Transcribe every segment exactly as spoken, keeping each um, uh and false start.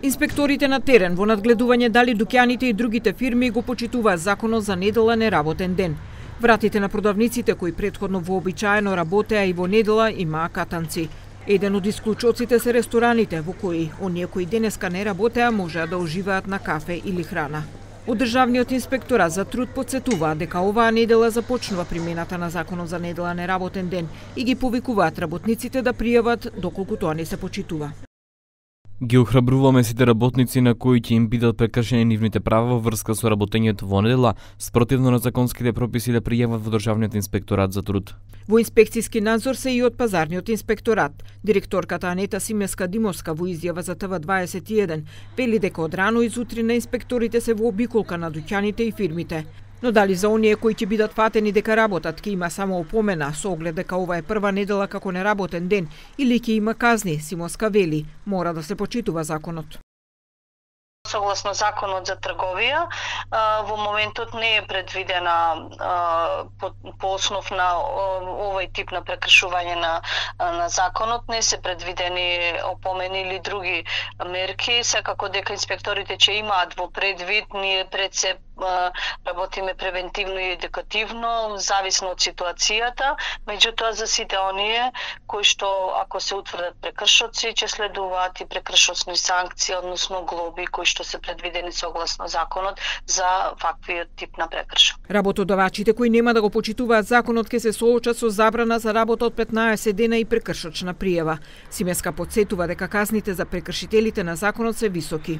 Инспекторите на терен во надгледување дали дуќаните и другите фирми го почитуваат законот за недела неработен ден. Вратите на продавниците кои претходно вообичаено работеа и во недела имаа катанци. Еден од исклучоците се рестораните во кои оние кои денеска не работеа можеа да уживаат на кафе или храна. Од Државниот инспекторат за труд потсетуваат дека оваа недела започнува примената на законот за недела неработен ден и ги повикуваат работниците да пријават доколку тоа не се почитува. Ги охрабруваме сите работници на кои ќе им бидат прекршени нивните права во врска со работењето во недела, спротивно на законските прописи да пријават во Државниот инспекторат за труд. Во инспекцијски надзор се и од Пазарниот инспекторат. Директорката Анета Симеска-Димовска во изјава за Т В дваесет и еден вели дека од рано изутрина инспекторите се во обиколка на дуќаните и фирмите. Но дали за оние кои ќе бидат фатени дека работат ќе има само опомена со оглед дека ова е прва недела како неработен ден или ќе има казни, Симоска вели, мора да се почитува законот. Согласно законот за трговија, во моментот не е предвидена по основ на овој тип на прекршување на, на законот, не се предвидени опомени или други мерки, секако дека инспекторите ќе имаат во предвид, ние пред се работиме превентивно и едукативно, зависно од ситуацијата, меѓутоа за сите оние кои што ако се утврдат прекршоци, ќе следуваат и прекршоцни санкции, односно глоби кои што се предвидени согласно законот за ваквиот тип на прекршок. Работодавачите кои нема да го почитуваат законот ќе се соочат со забрана за работа од петнаесет дена и прекршочна пријава. Симеска потсетува дека казните за прекршителите на законот се високи.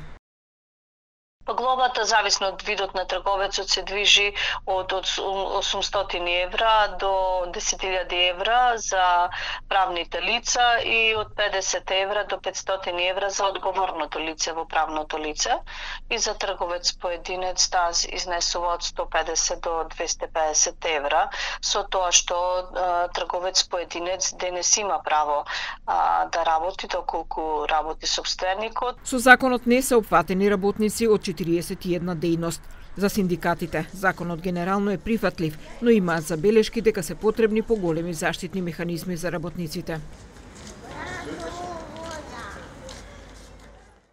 Глобата, зависно од видот на трговецот, се движи од осумстотини евра до десет илјади евра за правните лица и од педесет евра до петстотини евра за одговорното лице во правното лице. И за трговец поединец таа изнесува од сто педесет до двесте педесет евра, со тоа што а, трговец поединец денес има право а, да работи доколку работи сопственикот. Со законот не се опфатени работници од четириесет и една дејност. За синдикатите, законот генерално е прифатлив, но имаат забелешки дека се потребни поголеми заштитни механизми за работниците.